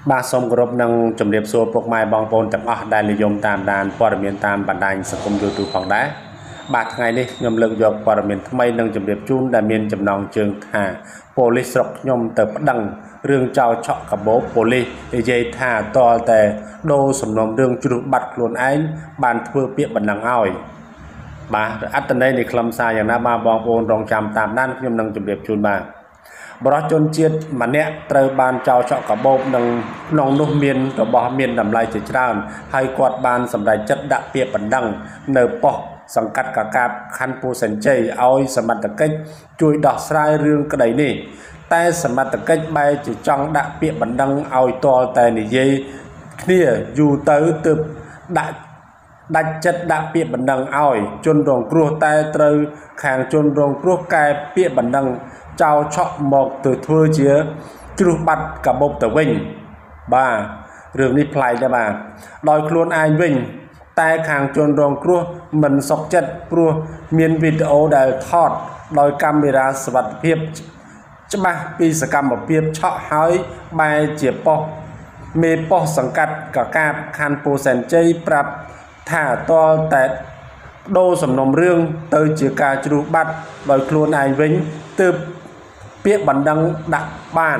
bà sông group nâng chấm điệp xua bốc mai bong bồn tặng đại lý yom tam đànព័ត៌មានតាមបណ្ដាញសង្គម YouTube ផងដែរបាទថ្ងៃនេះខ្ញុំលើកយកព័ត៌មានថ្មីនឹងជម្រាបជូនដែលមានចំណងជើងថាប៉ូលីសស្រុកខ្ញុំទៅប្តឹងរឿងចោរឆក់កាបូបប៉ូលីសនិយាយថាតលតែដូរសំណុំរឿងជ្រុះបាត់ខ្លួនឯងបានធ្វើពាក្យបណ្ដឹងឲ្យបាទអត្តន័យនៃខ្លឹមសារយ៉ាងណាបាទបងប្អូនរងចាំតាមដានខ្ញុំនឹងជម្រាបជូនបាទបរិសុទ្ធជនជាតិម្នាក់ត្រូវបានចោរឆក់កាបូបនឹងក្នុងនោះមានរបស់មានតម្លៃជាច្រើនហើយគាត់បានសម្រេចចិត្តដាក់ពាក្យបណ្ដឹងនៅប៉ុស្តិ៍សង្កាត់កាកាបខណ្ឌពោធិ៍សែនជ័យឲ្យសមត្ថកិច្ចជួយដោះស្រាយរឿងក្តីនេះតែសមត្ថកិច្ចបែរជាចង់ដាក់ពាក្យបណ្ដឹងឲ្យទាល់តែនិយាយគ្នាយូរទៅទើបដាច់ចិត្តដាក់ពាក្យបណ្ដឹងឲ្យជនរងគ្រោះតែត្រូវខាងជនរងគ្រោះកែពាក្យបណ្ដឹងចោរឆក់មកទៅធ្វើជាជ្រុះបាត់កាបូបទៅវិញបាទរឿងនេះប្លែកដែរបាទដោយខ្លួនឯងវិញតែខាងជនរងគ្រោះមិនសុខចិត្តព្រោះមានវីដេអូដែលថតដោយកាមេរ៉ាសុវត្ថិភាពច្បាស់ពីសកម្មភាពឆក់ហើយបែរជាប៉ុស្តិ៍មេប៉ុស្តិ៍សង្កាត់កាកាបខណ្ឌពោធិ៍សែនជ័យប្រាប់ថាតលតែដូរសំណុំរឿងទៅជាការជ្រុះបាត់ដោយខ្លួនឯងវិញទើបពាក្យបណ្ដឹងដាក់បាន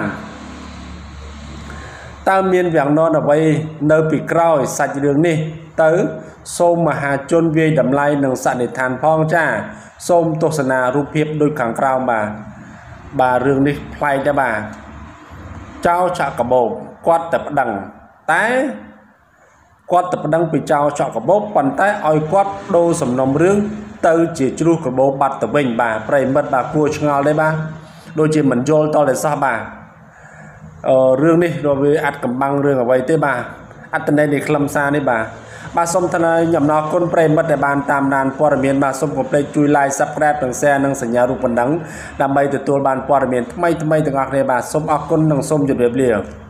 តើមានវាំងននអ្វីនៅពីក្រោយសាច់រឿងនេះទៅសូមមហាជនវាយតម្លៃនឹងសន្និដ្ឋានផងចាសូមទស្សនារូបភាពដូចខាងក្រោមបាទរឿងនេះប្លែកដែរបាទចោរឆក់កាបូបគាត់តែប្តឹងតែគាត់ទៅប្តឹងពីចោរឆក់កាបូបប៉ុន្តែឲ្យគាត់ដូរសំណុំរឿងទៅជាជ្រុះកាបូបបាត់ទៅវិញបាទប្រិមិត្តបាទគួរឆ្ងល់ដែរបាទដូចជាមិនយល់តតែសោះបាទរឿងនេះដូចវាអត់កំបាំងរឿងអ្វីទេបាទអត្តន័យនៃខ្លឹមសារនេះបាទសូមថ្លែងអំណរគុណប្រិមិត្តដែលបានតាមដានព័ត៌មានបាទសូមកុំភ្លេចជួយ like subscribe និង share និងសញ្ញារូបបណ្ដឹងដើម្បីទទួលបានព័ត៌មានថ្មីៗទាំងអស់គ្នាបាទសូមអរគុណនិងសូមជម្រាបលា